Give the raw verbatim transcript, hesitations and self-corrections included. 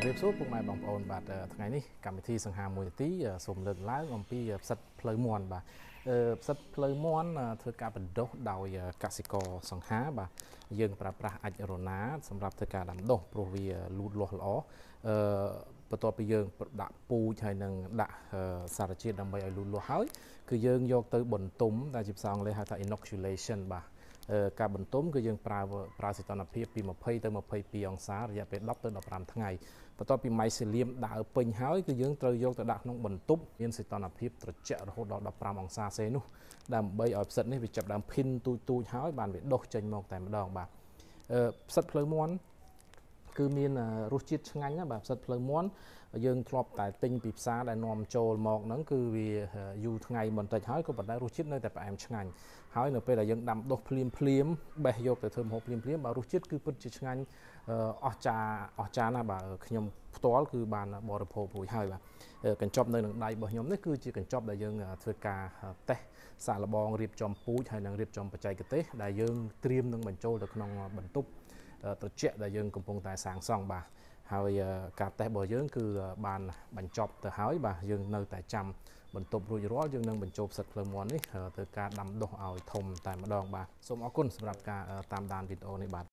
រៀបសួរពុកម៉ែបងប្អូនបាទថ្ងៃនេះកម្មវិធីសង្ហាមួយនាទីសូមលើកឡើងអំពីផ្សិតផ្លូវមាន់បាទផ្សិតផ្លូវមាន់ធ្វើការបណ្ដុះដោយកសិករសង្ហាបាទយើងប្រើប្រាស់អាចរណាសម្រាប់ធ្វើការដាំដុះព្រោះវាលូតលាស់ល្អអឺបន្ទាប់ពីយើងដាក់ពូជហើយនឹងដាក់សារជាតិដើម្បីឲ្យលូតលាស់ហើយគឺយើងយកទៅបន្ទុំដែលជាភាសាអង់គ្លេសហៅថា inoculation បាទការបន្ទុំគឺយើងប្រើប្រើសីតុណ្ហភាពពីยี่สิบទៅยี่สิบสองអង្សារយៈពេលtenទៅfifteenថ្ងៃបន្ទាប់ពីម៉ៃសេលៀមដើរពេញហើយគឺយើងត្រូវយកទៅដាក់ក្នុងបន្ទប់មានសីតុណ្ហភាពត្រជាក់រហូតដល់fifteenអង្សាសេនោះដើម្បីឲ្យផ្សិតនេះវាចាប់ដើមភិនទូចទូចហើយបានវាដុះចេញមកតែម្ដងបាទផ្សិតផ្លូវមាន់គឺមានរសជាតិឆ្ងាញ់ណាបាទផ្សិតផ្លូវមាន់យើងធ្លាប់តែទិញពីផ្សារដែលនាំចូលមកហ្នឹងគឺវាយូរថ្ងៃបន្តិចហើយក៏ប៉ុន្តែរសជាតិនៅតែផ្អែមឆ្ងាញ់ហើយនៅពេលដែលយើងដាំដុះភ្លាមភ្លាមបេះយកទៅធ្វើម្ហូបភ្លាមភ្លាមបាទរសជាតិគឺពិតជាឆ្ងាញ់អស្ចារ្យអស្ចារ្យណាស់បាទខ្ញុំផ្ទាល់គឺបានបរិភោគរួចហើយបាទកញ្ចប់នៅនឹងដៃរបស់ខ្ញុំនេះគឺជាកញ្ចប់ដែលយើងធ្វើការតេស្តសាកល្បងរៀបចំពូជហើយនឹងរៀបចំបច្ចេកទេសដែលយើងត្រៀមនឹងបញ្ចូលទៅក្នុងបន្ទប់ត្រជាក់ដែលយើងកំពុងតែសាងសង់បាទហើយការតេស្តរបស់យើងគឺបានបញ្ចប់ទៅហើយបាទយើងនៅតែចាំបន្ទប់រួចរាល់យើងនឹងបញ្ចូលផ្សិតផ្លូវមាន់នេះទៅការដាំដុះឲ្យធំតែម្ដងបាទសូមអរគុណសម្រាប់ការតាមដានវីដេអូនេះបាទ